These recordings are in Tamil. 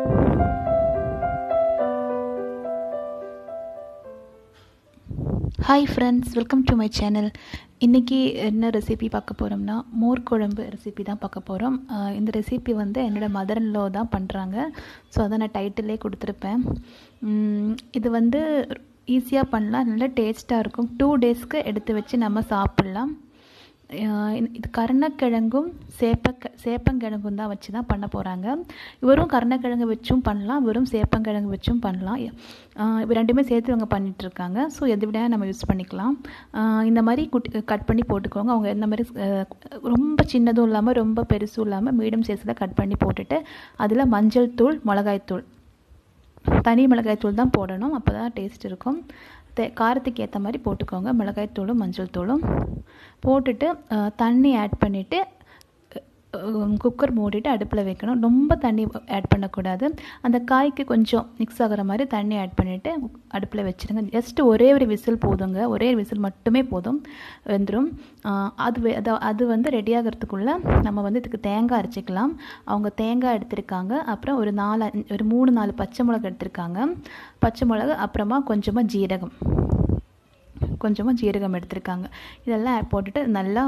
Hi friends, welcome to my channel. இன்றைக்கி என்ன ரெசிபி பார்க்க போகிறோம்னா மோர் குழம்பு ரெசிபி தான் பார்க்க போகிறோம். இந்த ரெசிபி வந்து என்னோடய மதர் இன் லா தான் பண்ணுறாங்க. ஸோ அதை நான் டைட்டிலே கொடுத்துருப்பேன். இது வந்து ஈஸியாக பண்ணலாம், நல்லா டேஸ்ட்டாக இருக்கும். 2 டேஸ்க்கு எடுத்து வச்சு நம்ம சாப்பிட்லாம். இது கருணக்கிழங்கும் சேப்பங்கிழங்கும் தான் வச்சு தான் பண்ண போகிறாங்க. வெறும் கருணக்கிழங்கு வச்சும் பண்ணலாம், வெறும் சேப்பங்கிழங்கு வச்சும் பண்ணலாம். இப்போ ரெண்டுமே சேர்த்து அவங்க பண்ணிகிட்ருக்காங்க. ஸோ எது விட நம்ம யூஸ் பண்ணிக்கலாம். இந்த மாதிரி கட் பண்ணி போட்டுக்கோங்க. அவங்க இந்த மாதிரி ரொம்ப சின்னதும் இல்லாமல் ரொம்ப பெருசும் இல்லாமல் மீடியம் சைஸில் கட் பண்ணி போட்டுட்டு அதில் மஞ்சள் தூள், மிளகாய்த்தூள், தனி மிளகாய்த்தூள் தான் போடணும், அப்போ தான் டேஸ்ட் இருக்கும். காரத்துக்கு ஏற்ற மாதிரி போட்டுக்கோங்க. மிளகாய்த்தூளும் மஞ்சள் தூளும் போட்டுட்டு தண்ணி ஆட் பண்ணிவிட்டு குக்கர் மூடிட்டு அடுப்பில் வைக்கணும். ரொம்ப தண்ணி ஆட் பண்ணக்கூடாது. அந்த காய்க்கு கொஞ்சம் மிக்ஸ் ஆகிற மாதிரி தண்ணி ஆட் பண்ணிவிட்டு அடுப்பில் வச்சுருங்க. ஜஸ்ட் ஒரே ஒரு விசில் போதுங்க. ஒரே ஒரு விசில் மட்டுமே போதும், வெந்துடும். அது வந்து ரெடி ஆகிறதுக்குள்ளே நம்ம வந்து இதுக்கு தேங்காய் அரைச்சிக்கலாம். அவங்க தேங்காய் எடுத்திருக்காங்க. அப்புறம் ஒரு 3-4 பச்சை மிளகு எடுத்திருக்காங்க. பச்சை மிளகு, அப்புறமா கொஞ்சமாக ஜீரகம் எடுத்துருக்காங்க. இதெல்லாம் போட்டுட்டு நல்லா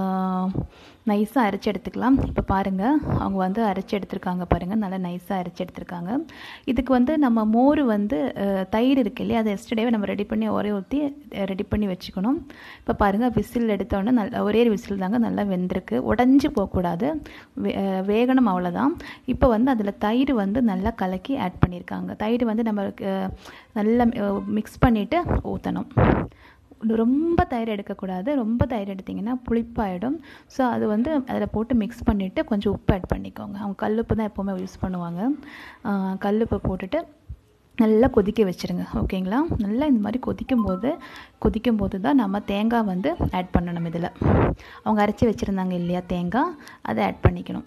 நைஸாக அரைச்சி எடுத்துக்கலாம். இப்போ பாருங்கள், அவங்க வந்து அரைச்சி எடுத்துருக்காங்க பாருங்கள், நல்லா நைஸாக அரைச்சி எடுத்துருக்காங்க. இதுக்கு வந்து நம்ம மோர் வந்து தயிர் இருக்கு இல்லையா, அதை எஸ்டர்டேவே நம்ம ரெடி பண்ணி ஊற்றி ரெடி பண்ணி வச்சுக்கணும். இப்போ பாருங்கள், விசில் எடுத்தோடனே நல்லா ஒரே விசில் தாங்க, நல்லா வெந்திருக்கு. உடஞ்சி போகக்கூடாது, வேகணும், அவ்வளோதான். இப்போ வந்து அதில் தயிர் வந்து நல்லா கலக்கி ஆட் பண்ணியிருக்காங்க. தயிர் வந்து நம்ம நல்லா மிக்ஸ் பண்ணிவிட்டு ஊற்றணும். ரொம்ப தயிர் எடுக்கக்கூடாது. ரொம்ப தயிர் எடுத்திங்கன்னா புளிப்பாயிடும். ஸோ அது வந்து அதில் போட்டு மிக்ஸ் பண்ணிவிட்டு கொஞ்சம் உப்பு ஆட் பண்ணிக்கோங்க. அவங்க கல்லுப்பு தான் எப்போவுமே யூஸ் பண்ணுவாங்க. கல்லுப்பு போட்டுட்டு நல்லா கொதிக்க வச்சுருங்க. ஓகேங்களா? நல்லா இந்த மாதிரி கொதிக்கும் போது தான் நம்ம தேங்காய் வந்து ஆட் பண்ணணும். இதில் அவங்க அரைச்சி வச்சுருந்தாங்க இல்லையா தேங்காய், அதை ஆட் பண்ணிக்கணும்.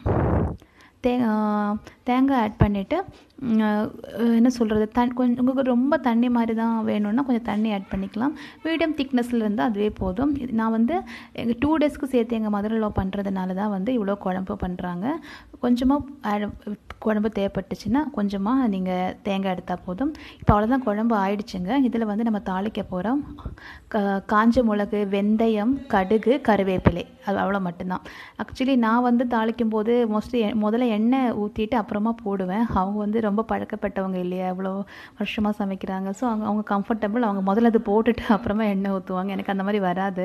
தேங்காய் ஆட் பண்ணிவிட்டு என்ன சொல்கிறது, கொஞ்சம் உங்களுக்கு ரொம்ப தண்ணி மாதிரி தான் வேணும்னா கொஞ்சம் தண்ணி ஆட் பண்ணிக்கலாம். மீடியம் திக்னஸில் இருந்தால் அதுவே போதும். நான் வந்து எங்கள் 2 டேஸ்க்கு சேர்த்து எங்கள் மதர் இன் லா பண்ணுறதுனால தான் வந்து இவ்வளோ குழம்பு பண்ணுறாங்க. கொஞ்சமாக குழம்பு தேவைப்பட்டுச்சுன்னா கொஞ்சமாக நீங்கள் தேங்காய் எடுத்தால் போதும். இப்போ அவ்வளோதான், குழம்பு ஆயிடுச்சுங்க. இதில் வந்து நம்ம தாளிக்க போகிறோம். காஞ்ச மிளகு, வெந்தயம், கடுகு, கருவேப்பிலை, அது அவ்வளோ மட்டும்தான். ஆக்சுவலி நான் வந்து தாளிக்கும் போது மோஸ்ட்லி முதல்ல எண்ணெய் ஊற்றிட்டு அப்புறமா போடுவேன். அவங்க வந்து ரொம்ப பழக்கப்பட்டவங்க இல்லையா, எவ்வளோ வருஷமாக சமைக்கிறாங்க. ஸோ அவங்க கம்ஃபர்டபுள், அவங்க முதல்ல அது போட்டுட்டு அப்புறமா எண்ணெய் ஊற்றுவாங்க. எனக்கு அந்த மாதிரி வராது.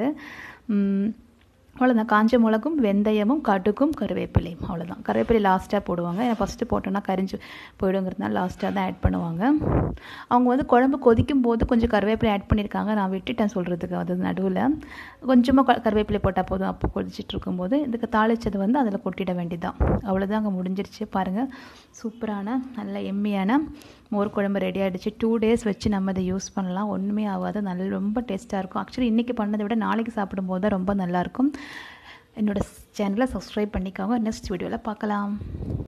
அவ்வளோதான். காஞ்ச மிளகும், வெந்தயமும், கடுகும், கருவேப்பிலையும், அவ்வளோதான். கருவேப்பிலை லாஸ்ட்டாக போடுவாங்க. ஏன்னா ஃபஸ்ட்டு போட்டோன்னா கரிஞ்சு போயிடுங்கிறதுனால லாஸ்ட்டாக தான் ஆட் பண்ணுவாங்க. அவங்க வந்து குழம்பு கொதிக்கும் போது கொஞ்சம் கருவேப்பிலை ஆட் பண்ணியிருக்காங்க. நான் விட்டுட்டேன் சொல்கிறதுக்கு, அது நடுவில் கொஞ்சமாக கருவேப்பிலை போட்டால் போதும். அப்போ கொதிச்சிட்டு இருக்கும்போது இதுக்கு தாளித்தது வந்து அதில் கொட்டிட வேண்டியதான். அவ்வளோதான், அங்கே முடிஞ்சிருச்சு. பாருங்கள், சூப்பரான நல்ல எம்மியான மோர் குழம்பு ரெடி ஆகிடுச்சு. 2 டேஸ் வச்சு நம்ம இதை யூஸ் பண்ணலாம், ஒன்றுமே ஆகாது. ரொம்ப டேஸ்ட்டாக இருக்கும். ஆக்சுவலி இன்றைக்கி பண்ணதை விட நாளைக்கு சாப்பிடும்போது தான் ரொம்ப நல்லாயிருக்கும். என்னோடய சேனலை சப்ஸ்கிரைப் பண்ணிக்கோங்க. நெக்ஸ்ட் வீடியோவில் பார்க்கலாம்.